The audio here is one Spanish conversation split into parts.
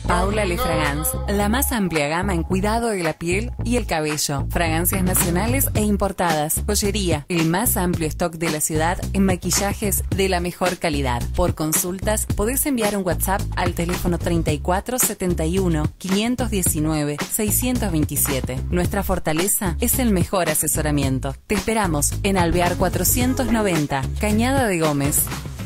Paula Le Fragance, la más amplia gama en cuidado de la piel y el cabello. Fragancias nacionales e importadas. Joyería, el más amplio stock de la ciudad en maquillajes de la mejor calidad. Por consultas, podés enviar un WhatsApp al teléfono 34 71 519 627. Nuestra fortaleza es el mejor asesoramiento. Te esperamos en Alvear 490, Cañada de Gómez.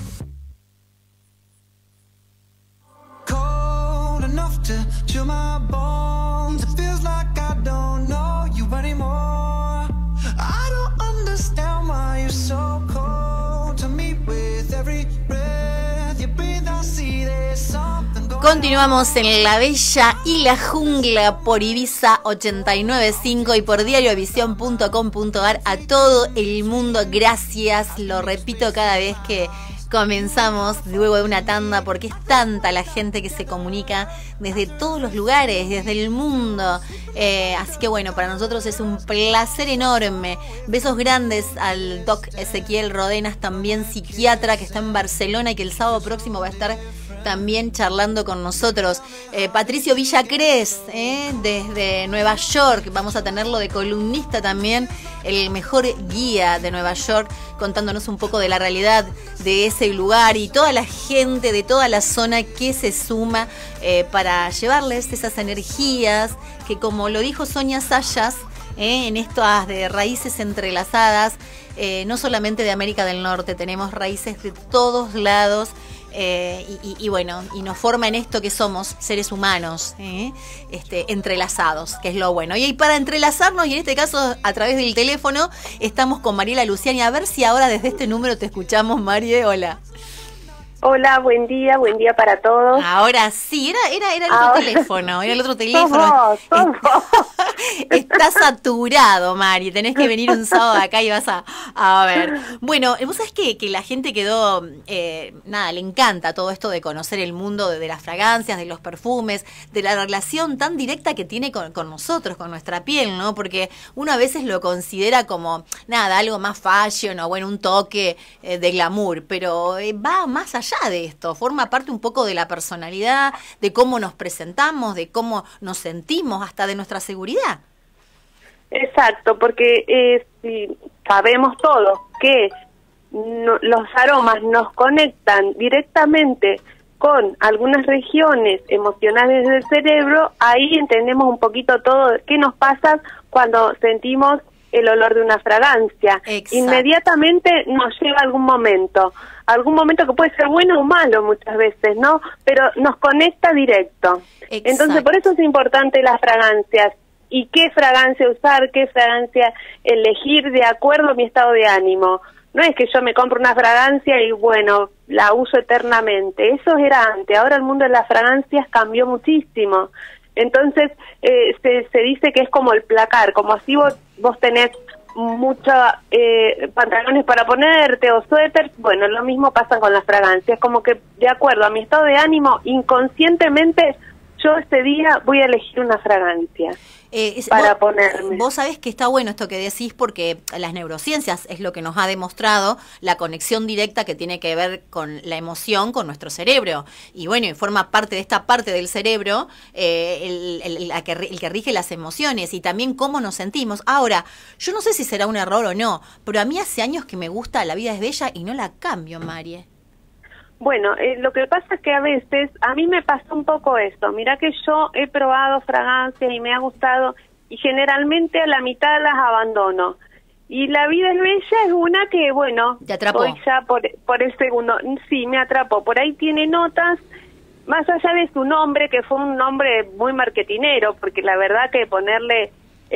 To chill my bones, it feels like I don't know you anymore. I don't understand why you're so cold to me. With every breath you breathe, I see there's something going on. Continuamos en La Bella y la Jungla por Ibiza 89.5 y por diariovisión.com.ar. A todo el mundo, gracias, lo repito cada vez que comenzamos luego de una tanda, porque es tanta la gente que se comunica desde todos los lugares, desde el mundo. Así que bueno, para nosotros es un placer enorme. Besos grandes al doc Ezequiel Rodenas, también psiquiatra, que está en Barcelona y que el sábado próximo va a estar también charlando con nosotros. Patricio Villacrés, desde Nueva York, vamos a tenerlo de columnista también, el mejor guía de Nueva York, contándonos un poco de la realidad de ese lugar y toda la gente de toda la zona que se suma para llevarles esas energías que, como lo dijo Sonia Sayas, en estas de raíces entrelazadas, no solamente de América del Norte, tenemos raíces de todos lados. Y bueno, y nos forma en esto que somos seres humanos, entrelazados, que es lo bueno. Y para entrelazarnos, y en este caso a través del teléfono, estamos con Mariela Luciani. A ver si ahora desde este número te escuchamos, Marie. Hola. Hola, buen día para todos. Ahora sí, era el otro teléfono, era el otro teléfono. Somos. Está saturado, Mari, tenés que venir un sábado acá y vas a ver. Bueno, vos sabés que la gente quedó, le encanta todo esto de conocer el mundo de las fragancias, de los perfumes, de la relación tan directa que tiene con nosotros, con nuestra piel, ¿no? Porque uno a veces lo considera como, algo más fashion o bueno, un toque de glamour, pero va más allá de esto, forma parte un poco de la personalidad, de cómo nos presentamos, de cómo nos sentimos, hasta de nuestra seguridad. Exacto, porque si sabemos todos que los aromas nos conectan directamente con algunas regiones emocionales del cerebro, ahí entendemos un poquito todo qué nos pasa cuando sentimos el olor de una fragancia. Exacto. Inmediatamente nos lleva a algún momento que puede ser bueno o malo muchas veces, ¿no? Pero nos conecta directo. Exacto. Entonces, por eso es importante las fragancias. Y qué fragancia usar, qué fragancia elegir de acuerdo a mi estado de ánimo. No es que yo me compro una fragancia y bueno, la uso eternamente. Eso era antes. Ahora el mundo de las fragancias cambió muchísimo. Entonces, se dice que es como el placar, como así vos tenés muchos pantalones para ponerte o suéter, bueno, lo mismo pasa con las fragancias, como que de acuerdo a mi estado de ánimo, inconscientemente, yo ese día voy a elegir una fragancia para ponerme. Vos sabés que está bueno esto que decís, porque las neurociencias es lo que nos ha demostrado la conexión directa que tiene que ver con la emoción, con nuestro cerebro. Y bueno, y forma parte de esta parte del cerebro el que rige las emociones y también cómo nos sentimos. Ahora, yo no sé si será un error o no, pero a mí hace años que me gusta La Vida es Bella y no la cambio, Marie. Bueno, lo que pasa es que a veces, a mí me pasa un poco eso. Mirá que yo he probado fragancias y me ha gustado, y generalmente a la mitad las abandono. Y La Vida es Bella es una que, bueno, ¿te atrapó? Voy ya por el segundo. Sí, me atrapó. Por ahí tiene notas, más allá de su nombre, que fue un nombre muy marketinero, porque la verdad que ponerle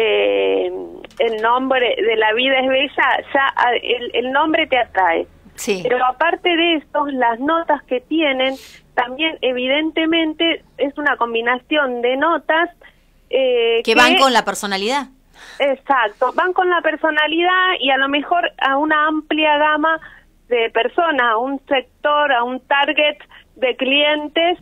el nombre de La Vida es Bella, ya el nombre te atrae. Sí. Pero aparte de eso, las notas que tienen, también evidentemente es una combinación de notas que van con la personalidad. Exacto, van con la personalidad y a lo mejor a una amplia gama de personas, a un sector, a un target de clientes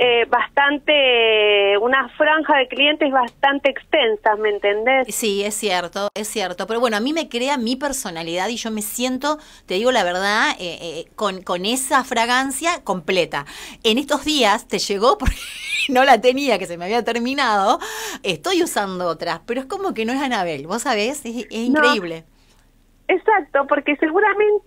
una franja de clientes bastante extensa, ¿me entendés? Sí, es cierto, pero bueno, a mí me crea mi personalidad y yo me siento, te digo la verdad, con esa fragancia completa. En estos días te llegó porque no la tenía, que se me había terminado, estoy usando otras, pero es como que no es Anabel, vos sabés, es increíble. Exacto, porque seguramente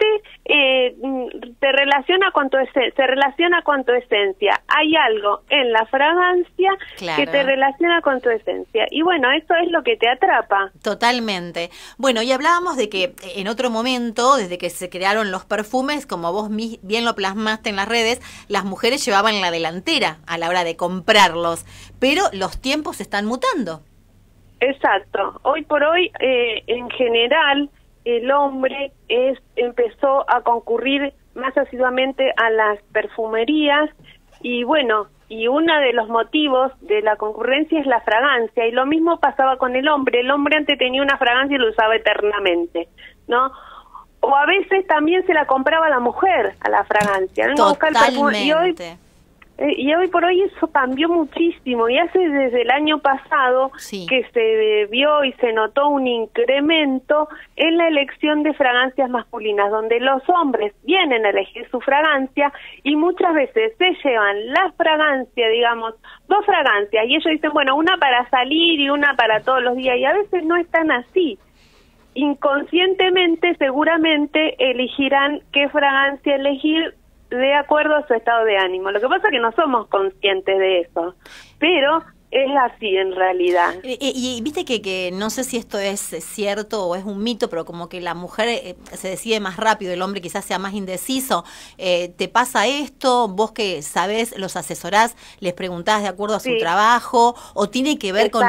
te relaciona con se relaciona con tu esencia. Hay algo en la fragancia que te relaciona con tu esencia. Y bueno, eso es lo que te atrapa. Totalmente. Bueno, y hablábamos de que en otro momento, desde que se crearon los perfumes, como vos bien lo plasmaste en las redes, las mujeres llevaban la delantera a la hora de comprarlos, pero los tiempos están mutando. Exacto. Hoy por hoy, en general, el hombre empezó a concurrir más asiduamente a las perfumerías y bueno, y uno de los motivos de la concurrencia es la fragancia, y lo mismo pasaba con el hombre. El hombre antes tenía una fragancia y lo usaba eternamente, ¿no? O a veces también se la compraba la mujer a la fragancia, ¿no? Totalmente. Y hoy por hoy eso cambió muchísimo, y hace desde el año pasado que se vio y se notó un incremento en la elección de fragancias masculinas, donde los hombres vienen a elegir su fragancia y muchas veces se llevan la fragancia, digamos, 2 fragancias, y ellos dicen, bueno, una para salir y una para todos los días, y a veces no es tan así. Inconscientemente, seguramente elegirán qué fragancia elegir de acuerdo a su estado de ánimo. Lo que pasa es que no somos conscientes de eso, pero es así en realidad. Y viste que no sé si esto es cierto o es un mito, pero como que la mujer se decide más rápido, el hombre quizás sea más indeciso. ¿Te pasa esto? Vos que sabés, los asesorás, les preguntás de acuerdo a su trabajo, o tiene que ver con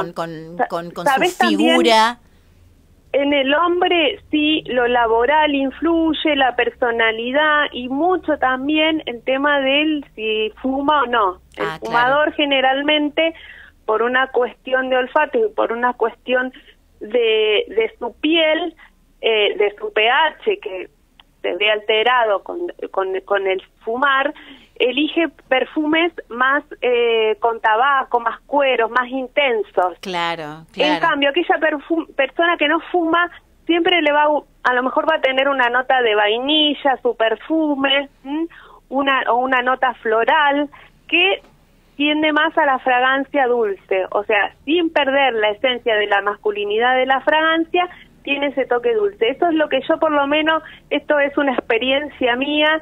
su figura? En el hombre sí, lo laboral influye, la personalidad, y mucho también el tema de si fuma o no. El fumador generalmente, por una cuestión de olfato y por una cuestión de su piel, de su pH que se ve alterado con el fumar, elige perfumes más con tabaco, más cueros, más intensos. Claro. En cambio, aquella persona que no fuma siempre a lo mejor va a tener una nota de vainilla, su perfume, una nota floral que tiende más a la fragancia dulce. O sea, sin perder la esencia de la masculinidad de la fragancia, tiene ese toque dulce. Eso es lo que yo, por lo menos, esto es una experiencia mía.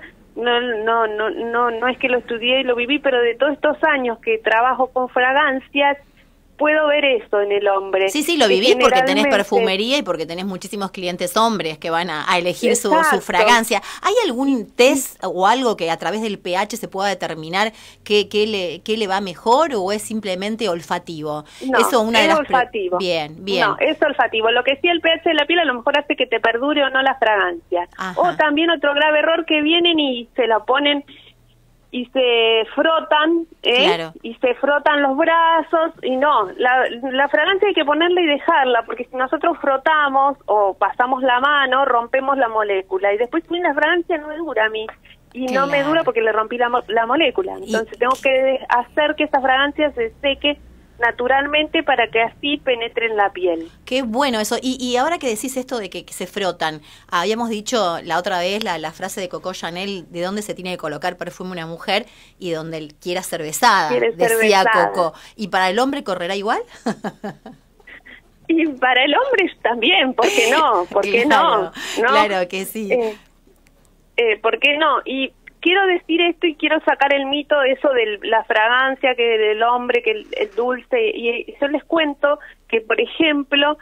No es que lo estudié y lo viví, pero de todos estos años que trabajo con fragancias, puedo ver eso en el hombre. Sí, lo vivís porque tenés perfumería y porque tenés muchísimos clientes hombres que van a elegir su fragancia. ¿Hay algún test o algo que a través del pH se pueda determinar qué le va mejor, o es simplemente olfativo? No, eso es olfativo. Bien. No, es olfativo. Lo que sí, el pH de la piel a lo mejor hace que te perdure o no la fragancia. Ajá. O también otro grave error, que vienen y se la ponen y se frotan, y se frotan los brazos, y no, la fragancia hay que ponerla y dejarla, porque si nosotros frotamos o pasamos la mano, rompemos la molécula, y después la fragancia no me dura a mí, y no me dura porque le rompí la molécula, entonces tengo que hacer que esa fragancia se seque naturalmente para que así penetre en la piel. Qué bueno eso. Y ahora que decís esto de que se frotan, habíamos dicho la otra vez la frase de Coco Chanel, de dónde se tiene que colocar perfume una mujer y donde quiera ser besada, decía Coco. ¿Y para el hombre correrá igual? Y para el hombre también, ¿por qué no? ¿Por qué no? Claro que sí. ¿Por qué no? Y quiero decir esto y quiero sacar el mito de eso de la fragancia, que del hombre, que el dulce, y yo les cuento que, por ejemplo,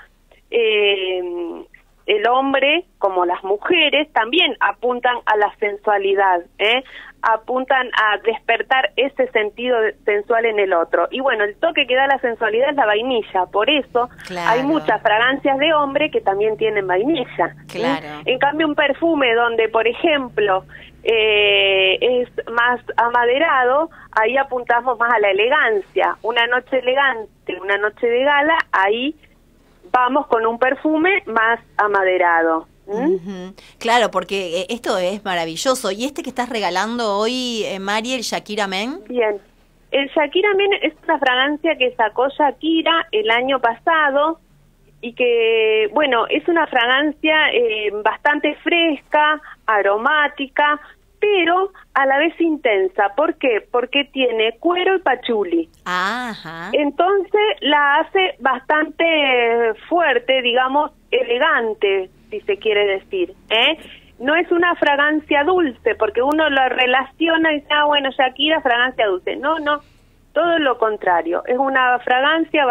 el hombre, como las mujeres, también apuntan a la sensualidad, apuntan a despertar ese sentido sensual en el otro. Y bueno, el toque que da la sensualidad es la vainilla, por eso hay muchas fragancias de hombre que también tienen vainilla. En cambio, un perfume donde, por ejemplo, es más amaderado, ahí apuntamos más a la elegancia. Una noche elegante, una noche de gala, ahí vamos con un perfume más amaderado. Claro, porque esto es maravilloso. ¿Y este que estás regalando hoy, Mari, el Shakira Men? Bien, el Shakira Men es una fragancia que sacó Shakira el año pasado, y que, bueno, es una fragancia bastante fresca, aromática, pero a la vez intensa. ¿Por qué? Porque tiene cuero y pachuli. Ajá. Entonces la hace bastante fuerte, digamos, elegante, si se quiere decir, ¿eh? No es una fragancia dulce, porque uno lo relaciona y dice, ah, bueno, Shakira, fragancia dulce. No, todo lo contrario. Es una fragancia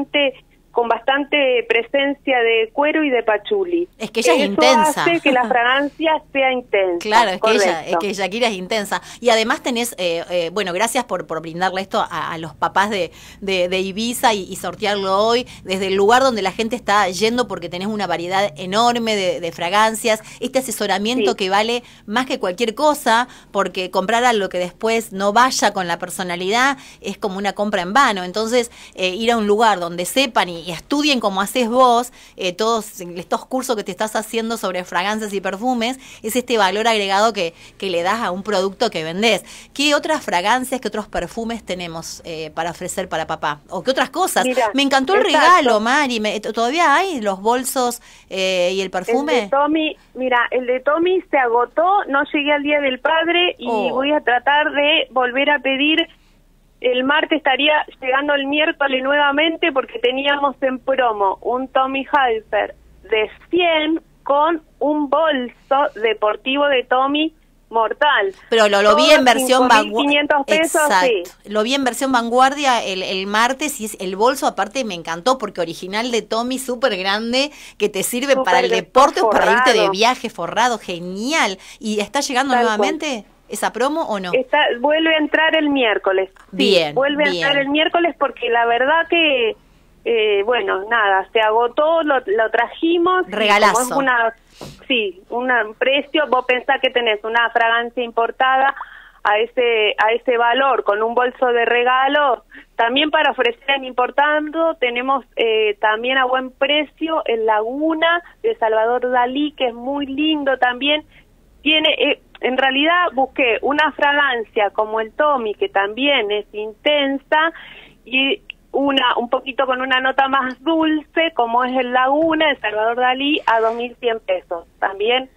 con bastante presencia de cuero y de pachuli. Es que ella es intensa. Eso hace que la fragancia sea intensa. Claro, es que Shakira es intensa. Y además tenés, bueno, gracias por brindarle esto a los papás de Ibiza y sortearlo hoy, desde el lugar donde la gente está yendo, porque tenés una variedad enorme de fragancias, este asesoramiento que vale más que cualquier cosa, porque comprar algo que después no vaya con la personalidad es como una compra en vano. Entonces, ir a un lugar donde sepan y estudien como haces vos, todos estos cursos que te estás haciendo sobre fragancias y perfumes, es este valor agregado que le das a un producto que vendés. ¿Qué otras fragancias, qué otros perfumes tenemos para ofrecer para papá? ¿O qué otras cosas? Mirá, me encantó el regalo, Mari. ¿Todavía hay los bolsos y el perfume? El de Tommy, mira, el de Tommy se agotó, no llegué al Día del Padre y voy a tratar de volver a pedir. El martes estaría llegando el miércoles nuevamente, porque teníamos en promo un Tommy Hilfiger de 100 con un bolso deportivo de Tommy mortal. Pero lo vi en versión vanguardia. 500 pesos, exacto. Sí. Lo vi en versión vanguardia el martes, y el bolso aparte me encantó, porque original de Tommy, súper grande, que te sirve super para el deporte o para irte de viaje, forrado, genial. ¿Y está llegando nuevamente esa promo o no? Vuelve a entrar el miércoles. Bien, vuelve a entrar el miércoles, porque la verdad que, bueno, nada, se agotó, lo trajimos. Regalazo. Como es un precio, vos pensás que tenés una fragancia importada a ese valor, con un bolso de regalo. También para ofrecer en importando tenemos también a buen precio el Laguna de Salvador Dalí, que es muy lindo también. Tiene... en realidad busqué una fragancia como el Tommy, que también es intensa, y un poquito con una nota más dulce, como es el Laguna de Salvador Dalí, a 2.100 pesos. También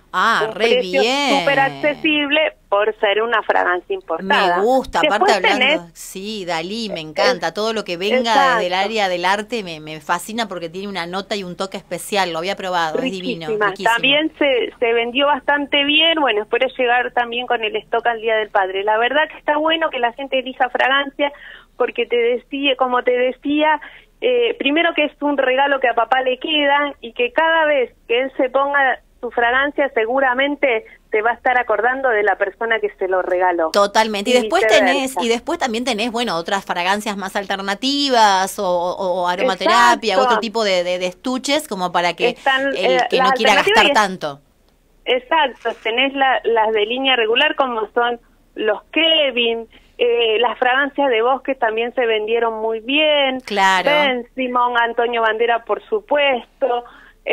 un re precio bien, súper accesible por ser una fragancia importada. Me gusta, Después aparte hablando, sí, Dalí, me encanta, todo lo que venga desde el área del arte me fascina, porque tiene una nota y un toque especial, lo había probado, riquísima. Es divino, riquísimo. También se vendió bastante bien, bueno, espero llegar también con el stock al Día del Padre. La verdad que está bueno que la gente elija fragancia, porque como te decía, primero que es un regalo que a papá le queda, y que cada vez que él se ponga su fragancia seguramente te va a estar acordando de la persona que se lo regaló. Totalmente. Y después también tenés, bueno, otras fragancias más alternativas o aromaterapia, otro tipo de estuches, como para que el que no quiera gastar tanto. Exacto. Tenés las de línea regular, como son los Kevin, las fragancias de Bosque también se vendieron muy bien. Claro. Ben Simón, Antonio Bandera, por supuesto.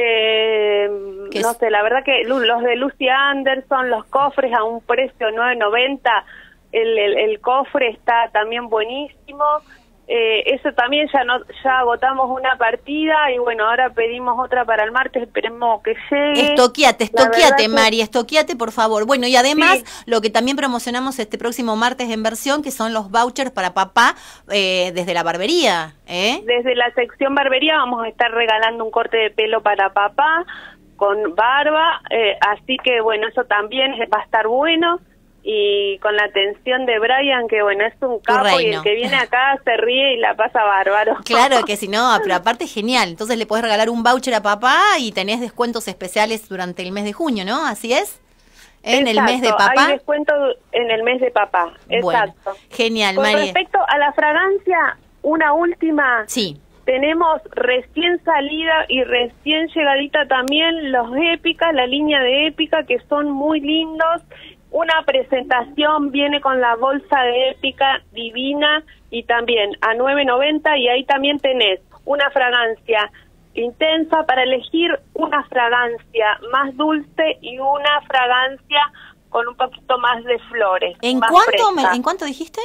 No sé, la verdad que los de Lucy Anderson, los cofres a un precio $9.90, el cofre está también buenísimo. Eso también ya agotamos una partida, y bueno, ahora pedimos otra para el martes, esperemos que llegue. Estoqueate, Mari, estoqueate, por favor. Bueno, y además, lo que también promocionamos este próximo martes en Versión, que son los vouchers para papá desde la barbería. Desde la sección barbería vamos a estar regalando un corte de pelo para papá con barba, así que bueno, eso también va a estar bueno. Y con la atención de Brian, que bueno, es un capo, y el que viene acá se ríe y la pasa bárbaro. Claro que si no, pero aparte es genial. Entonces le podés regalar un voucher a papá y tenés descuentos especiales durante el mes de junio, ¿no? ¿Así es? En el mes de papá. Hay descuento en el mes de papá, exacto. Bueno, genial, Con María. respecto a la fragancia, una última. Sí. Tenemos recién salida y recién llegadita también los Épica, la línea de Épica, que son muy lindos. Una presentación viene con la bolsa de Épica divina, y también a $9.90, y ahí también tenés una fragancia intensa para elegir, una fragancia más dulce y una fragancia con un poquito más de flores. ¿En cuánto dijiste?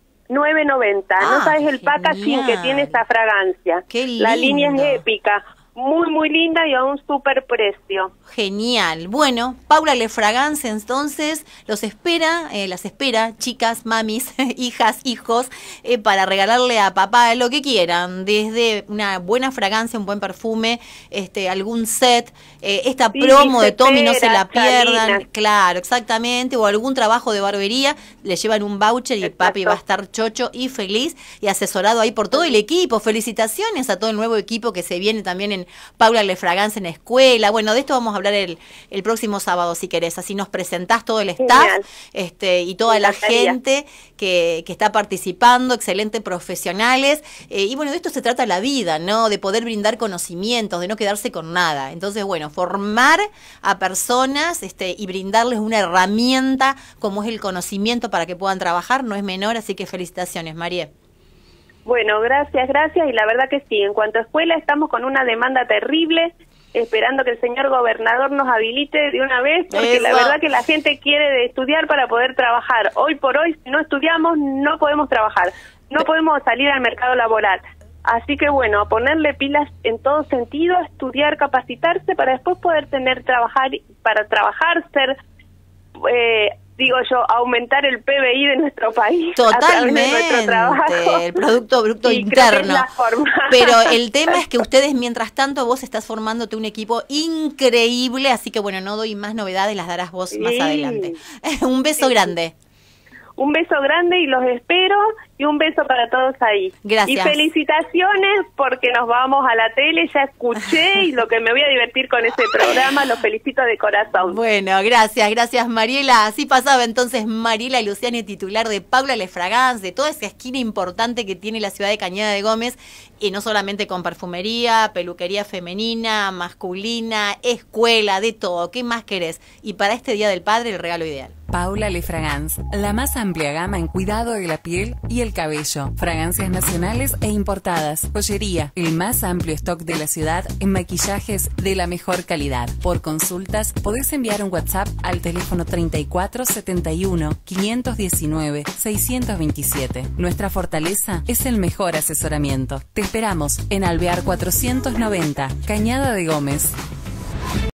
$9.90. No sabes el packaging que tiene esa fragancia. Qué lindo. La línea es Épica. muy, muy linda y a un súper precio. Genial. Bueno, Paula Le Fragance entonces las espera, chicas, mamis, hijas, hijos, para regalarle a papá lo que quieran, desde una buena fragancia, un buen perfume, algún set, esta promo de Tommy, no se la pierdan. Salinas. Claro, exactamente, o algún trabajo de barbería, le llevan un voucher y Exacto. papi va a estar chocho y feliz y asesorado ahí por todo el equipo. Felicitaciones a todo el nuevo equipo que se viene también en Paula Le Fragance en escuela. Bueno, de esto vamos a hablar el próximo sábado, si querés. Así nos presentás todo el staff, y toda la gente que está participando, excelentes profesionales. Y bueno, de esto se trata la vida, ¿no? De poder brindar conocimientos, de no quedarse con nada. Entonces, bueno, formar a personas y brindarles una herramienta como es el conocimiento para que puedan trabajar no es menor, así que felicitaciones, María. Bueno, gracias, y la verdad que sí, en cuanto a escuela estamos con una demanda terrible, esperando que el señor gobernador nos habilite de una vez, porque la verdad que la gente quiere estudiar para poder trabajar. Hoy por hoy, si no estudiamos, no podemos trabajar, no podemos salir al mercado laboral. Así que bueno, a ponerle pilas en todo sentido, estudiar, capacitarse para después poder trabajar, ser... digo yo, aumentar el PBI de nuestro país. Totalmente, a través de nuestro trabajo. el Producto Bruto Y creo que es Interno. la forma. Pero el tema es que ustedes, mientras tanto, vos estás formándote un equipo increíble, así que bueno, no doy más novedades, las darás vos más adelante. Un beso grande. Un beso grande y los espero, y un beso para todos ahí. Gracias. Y felicitaciones porque nos vamos a la tele, ya escuché y lo que me voy a divertir con ese programa, los felicito de corazón. Bueno, gracias Mariela. Así pasaba entonces Mariela Luciani, titular de Paula Le Fragance, de toda esa esquina importante que tiene la ciudad de Cañada de Gómez, y no solamente con perfumería, peluquería femenina, masculina, escuela, de todo. ¿Qué más querés? Y para este Día del Padre, el regalo ideal. Paula Le Fragance, la más amplia gama en cuidado de la piel y el cabello. Fragancias nacionales e importadas. Joyería, el más amplio stock de la ciudad en maquillajes de la mejor calidad. Por consultas, podés enviar un WhatsApp al teléfono 34 71 519 627. Nuestra fortaleza es el mejor asesoramiento. Te esperamos en Alvear 490, Cañada de Gómez.